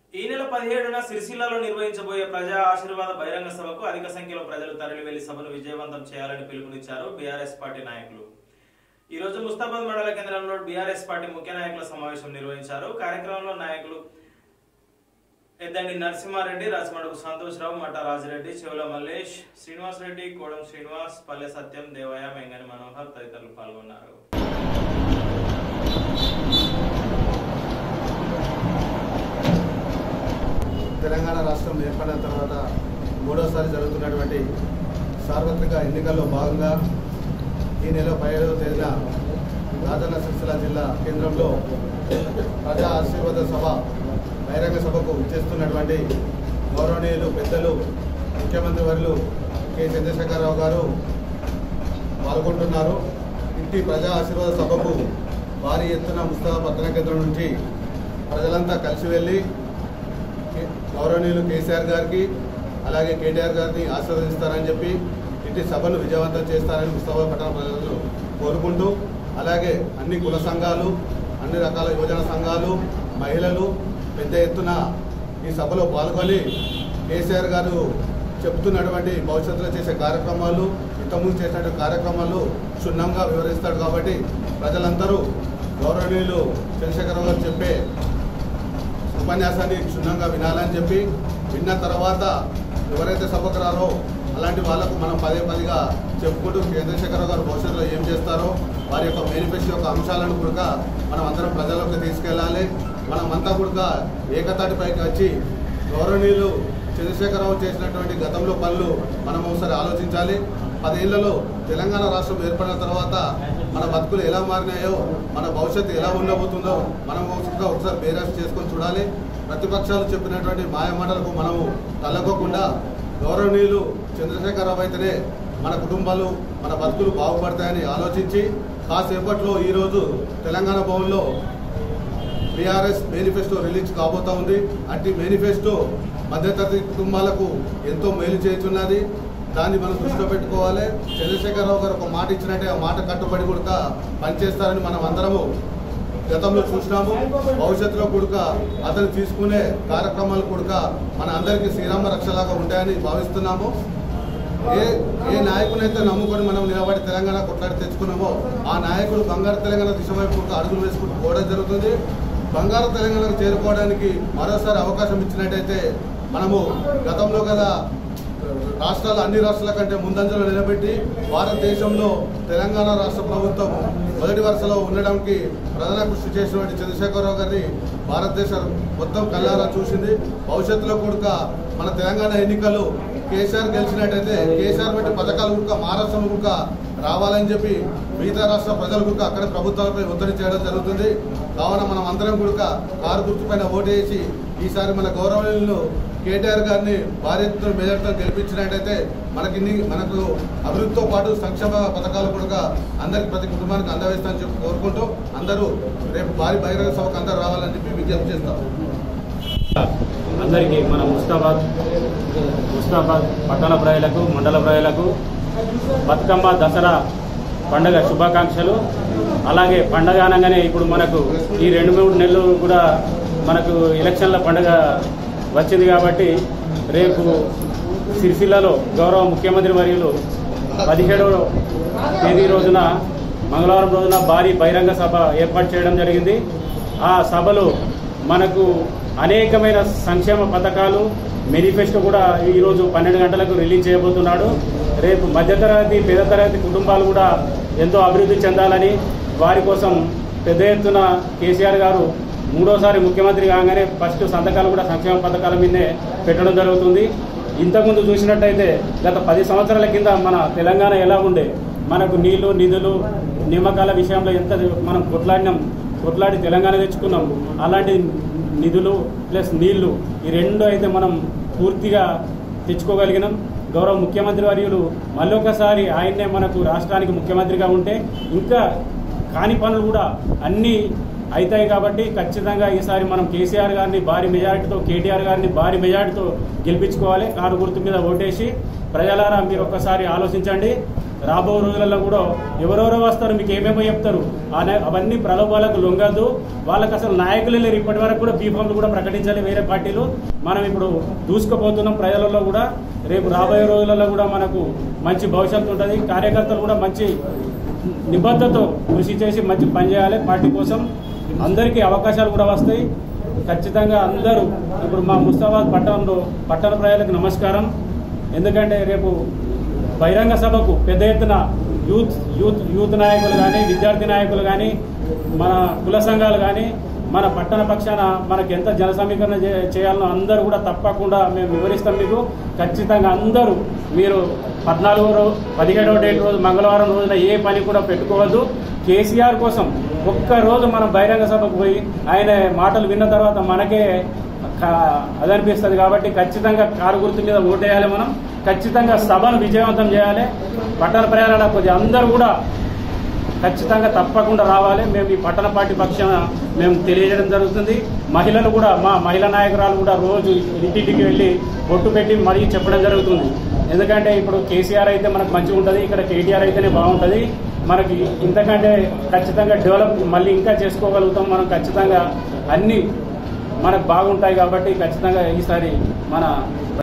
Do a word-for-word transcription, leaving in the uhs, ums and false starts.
ఈ నెల పదిహేడున సిరిసిల్లలో నిర్వహించబోయే ప్రజా ఆశీర్వాద బహిరంగ సభకు అధిక సంఖ్యలో ప్రజలు తరలి వెళ్లి సభను విజయవంతం చేయాలని పిలుపునిచ్చారు బీఆర్ఎస్ పార్టీ నాయకులు. ఈ రోజు ముస్తాబాద్ మండల కేంద్రంలో బీఆర్ఎస్ పార్టీ ముఖ్య నాయకుల సమావేశం నిర్వహించారు. కార్యక్రమంలో నాయకులు ఎద్దండి నరసింహారెడ్డి, రాజమడుగు సంతోషరావు, మఠ రాజిరెడ్డి, చెవుల మల్లేష్, శ్రీనివాస్ రెడ్డి, కోడం శ్రీనివాస్, పల్లె సత్యం, దేవయ్య, మెంగని మనోహర్ తదితరులు పాల్గొన్నారు. తెలంగాణ రాష్ట్రం ఏర్పడిన తర్వాత మూడోసారి జరుగుతున్నటువంటి సార్వత్రిక ఎన్నికల్లో భాగంగా ఈ నెల పదిహేడవ తేదీన రాజన్న సిరిసిల్ల జిల్లా కేంద్రంలో ప్రజా ఆశీర్వాద సభ బహిరంగ సభకు ఇచ్చేస్తున్నటువంటి గౌరవనీయులు పెద్దలు ముఖ్యమంత్రి వర్యులు కె చంద్రశేఖరరావు గారు పాల్గొంటున్నారు. ఇంటి ప్రజా ఆశీర్వాద సభకు భారీ ఎత్తున ముస్తాబాద్ పట్టణ కేంద్రం నుంచి ప్రజలంతా కలిసి వెళ్ళి గౌరవనీయులు కేసీఆర్ గారికి అలాగే కేటీఆర్ గారిని ఆశీర్వదిస్తారని చెప్పి ఇంటి సభను విజయవంతం చేస్తారని ముస్తాబాద్ పట్టణ ప్రజలు కోరుకుంటూ, అలాగే అన్ని కుల సంఘాలు, అన్ని రకాల యువజన సంఘాలు, మహిళలు పెద్ద ఎత్తున ఈ సభలో పాల్గొని కేసీఆర్ గారు చెబుతున్నటువంటి భవిష్యత్తులో చేసే కార్యక్రమాలు, ఇంతకుముందు చేసినటువంటి కార్యక్రమాలు క్షుణ్ణంగా వివరిస్తాడు. కాబట్టి ప్రజలందరూ గౌరవనీయులు చంద్రశేఖరరావు గారు చెప్పే ఉపన్యాసాన్ని క్షుణ్ణంగా వినాలని చెప్పి, విన్న తర్వాత ఎవరైతే సభకు రారో అలాంటి వాళ్ళకు మనం పదే పదిగా చెప్పుకుంటూ చంద్రశేఖరరావు గారు భవిష్యత్తులో ఏం చేస్తారో వారి యొక్క మేనిఫెస్టో యొక్క అంశాలను కూడా మనం అందరం ప్రజల్లోకి తీసుకెళ్ళాలి. మనమంతా కూడా ఏకతాటిపైకి వచ్చి గౌరవనీయులు చంద్రశేఖరరావు చేసినటువంటి గతంలో పనులు మనం ఒకసారి ఆలోచించాలి. పదేళ్లలో తెలంగాణ రాష్ట్రం ఏర్పడిన తర్వాత మన బతుకులు ఎలా మారినాయో, మన భవిష్యత్తు ఎలా ఉండబోతుందో మనం ఒకసారి బేరాస్ చేసుకొని చూడాలి. ప్రతిపక్షాలు చెప్పినటువంటి మాయమాటలకు మనము తలగకుండా గౌరవనీయులు చంద్రశేఖరరావు అయితేనే మన కుటుంబాలు, మన బతుకులు బాగుపడతాయని ఆలోచించి కాసేపట్లో ఈరోజు తెలంగాణ భవన్లో బీఆర్ఎస్ మేనిఫెస్టో రిలీజ్ కాబోతా ఉంది. అట్టి మేనిఫెస్టో మధ్యతరగతి కుటుంబాలకు ఎంతో మేలు చేస్తున్నది. దాన్ని మనం దృష్టిలో పెట్టుకోవాలి. చంద్రశేఖరరావు గారు ఒక మాట ఇచ్చినట్టే ఆ మాట కట్టుబడి కూడా పనిచేస్తారని మనం అందరము గతంలో చూసినాము. భవిష్యత్తులో కూడా అతను తీసుకునే కార్యక్రమాలు కూడా మన అందరికీ శ్రీరామ రక్షలాగా ఉంటాయని భావిస్తున్నాము. ఏ ఏ నాయకునైతే నమ్ముకొని మనం నిలబడి తెలంగాణ కొట్లాడి తెచ్చుకున్నామో ఆ నాయకుడు బంగారు తెలంగాణ దిశ వైపు అడుగులు వేసుకుంటూ పోవడం జరుగుతుంది. బంగారు తెలంగాణకు చేరుకోవడానికి మరోసారి అవకాశం ఇచ్చినట్టయితే మనము గతంలో కదా రాష్ట్రాలు అన్ని రాష్ట్రాల కంటే ముందంజలో నిలబెట్టి భారతదేశంలో తెలంగాణ రాష్ట్ర ప్రభుత్వం మొదటి వరుసలో ఉండడానికి ప్రధాన కృషి చేసినటువంటి చంద్రశేఖరరావు గారిని భారతదేశం మొత్తం కళ్ళారా చూసింది. భవిష్యత్తులో కూడా మన తెలంగాణ ఎన్నికలు కేసీఆర్ గెలిచినట్టయితే కేసీఆర్ వంటి పథకాలు కూడా మహారాష్ట్రంలో కూడా రావాలని చెప్పి మిగతా రాష్ట్ర ప్రజలు కూడా అక్కడ ప్రభుత్వాలపై ఒత్తిడి చేయడం జరుగుతుంది. కావున మనం అందరం కూడా కారు గుర్తుపైన ఓటు వేసి ఈసారి మన గౌరవనీయులు కేటీఆర్ గారిని భారీ ఎత్తున మెజార్టీతో గెలిపించినట్టయితే మనకి మనకు అభివృద్ధితో పాటు సంక్షేమ పథకాలు కూడా అందరికి ప్రతి కుటుంబానికి అందవేస్తామని చెప్పి కోరుకుంటూ అందరూ రేపు భారీ బహిరంగ సభకు అందరూ రావాలని చెప్పి విజ్ఞప్తి చేస్తాం. అందరికీ మన ముస్తాబాద్ ముస్తాబాద్ పట్టణ ప్రజలకు, మండల ప్రజలకు బతుకమ్మ దసరా పండుగ శుభాకాంక్షలు. అలాగే పండగ అనగానే ఇప్పుడు మనకు ఈ రెండు మూడు నెలలు కూడా మనకు ఎలక్షన్ల పండుగ వచ్చింది. కాబట్టి రేపు సిరిసిల్లలో గౌరవ ముఖ్యమంత్రి వర్యులు పదిహేడవ తేదీ రోజున మంగళవారం రోజున భారీ బహిరంగ సభ ఏర్పాటు చేయడం జరిగింది. ఆ సభలో మనకు అనేకమైన సంక్షేమ పథకాలు, మేనిఫెస్టో కూడా ఈరోజు పన్నెండు గంటలకు రిలీజ్ చేయబోతున్నాడు. రేపు మధ్యతరగతి పేద తరగతి కుటుంబాలు కూడా ఎంతో అభివృద్ధి చెందాలని, వారి కోసం పెద్ద ఎత్తున కేసీఆర్ గారు మూడోసారి ముఖ్యమంత్రి కాగానే ఫస్ట్ సంతకాలు కూడా సంక్షేమ పథకాల మీదే పెట్టడం జరుగుతుంది. ఇంతకుముందు చూసినట్టయితే గత పది సంవత్సరాల కింద మన తెలంగాణ ఎలా ఉండే, మనకు నీళ్లు, నిధులు, నియామకాల విషయంలో ఎంత మనం కొట్లాడినాం, కొట్లాడి తెలంగాణ తెచ్చుకున్నాం. అలాంటి నిధులు ప్లస్ నీళ్లు ఈ రెండు అయితే మనం పూర్తిగా తెచ్చుకోగలిగినాం. గౌరవ ముఖ్యమంత్రి వర్యులు మళ్ళొకసారి ఆయన్నే మనకు రాష్ట్రానికి ముఖ్యమంత్రిగా ఉంటే ఇంకా కాని పనులు కూడా అన్నీ అవుతాయి. కాబట్టి ఖచ్చితంగా ఈసారి మనం కేసీఆర్ గారిని భారీ మెజారిటీతో, కేటీఆర్ గారిని భారీ మెజారిటీతో గెలిపించుకోవాలి. కారు గుర్తు మీద ఓటేసి ప్రజలారా మీరు ఒక్కసారి ఆలోచించండి. రాబో రోజులలో కూడా ఎవరెవరో వస్తారు, మీకు ఏమేమో చెప్తారు, అవన్నీ ప్రలోభాలకు లొంగద్దు. వాళ్ళకి అసలు నాయకులే లేరు. ఇప్పటి వరకు కూడా బీఫామ్లు కూడా ప్రకటించాలి వేరే పార్టీలు. మనం ఇప్పుడు దూసుకుపోతున్నాం ప్రజలలో కూడా. రేపు రాబోయే రోజులలో కూడా మనకు మంచి భవిష్యత్తు ఉంటుంది. కార్యకర్తలు కూడా మంచి నిబద్ధతతో కృషి చేసి మంచి పనిచేయాలి పార్టీ కోసం. అందరికీ అవకాశాలు కూడా వస్తాయి ఖచ్చితంగా. అందరూ ఇప్పుడు మా ముస్తాబాద్ పట్టణంలో పట్టణ ప్రజలకు నమస్కారం. ఎందుకంటే రేపు బహిరంగ సభకు పెద్ద ఎత్తున యూత్ యూత్ యూత్ నాయకులు కానీ, విద్యార్థి నాయకులు కానీ, మన కుల సంఘాలు కానీ, మన పట్టణ పక్షాన మనకు ఎంత జన సమీకరణ చేయాలనో అందరూ కూడా తప్పకుండా మేము వివరిస్తాం మీకు. ఖచ్చితంగా అందరూ మీరు పద్నాలుగో రోజు పదిహేడవ డేట్ రోజు మంగళవారం రోజున ఏ పని కూడా పెట్టుకోవద్దు. కేసీఆర్ కోసం ఒక్కరోజు మనం బహిరంగ సభకు పోయి ఆయన మాటలు విన్న తర్వాత మనకే అదనిపిస్తుంది. కాబట్టి ఖచ్చితంగా కారు గుర్తు మీద ఓటేయాలి. మనం ఖచ్చితంగా సభను విజయవంతం చేయాలి. పట్టణ ప్రయాణాల కొద్ది అందరూ కూడా ఖచ్చితంగా తప్పకుండా రావాలి. మేము ఈ పట్టణ పార్టీ పక్షాన మేము తెలియజేయడం జరుగుతుంది. మహిళలు కూడా, మా మహిళా నాయకురాలు కూడా రోజు ఇంటింటికి వెళ్ళి బొట్టు పెట్టి మరీ చెప్పడం జరుగుతుంది. ఎందుకంటే ఇప్పుడు కేసీఆర్ అయితే మనకు మంచిగా ఉంటుంది, ఇక్కడ కేటీఆర్ అయితేనే బాగుంటుంది. మనకి ఇంతకంటే ఖచ్చితంగా డెవలప్ మళ్ళీ ఇంకా చేసుకోగలుగుతాం. మనం ఖచ్చితంగా అన్నీ మనకు బాగుంటాయి. కాబట్టి ఖచ్చితంగా ఈసారి మన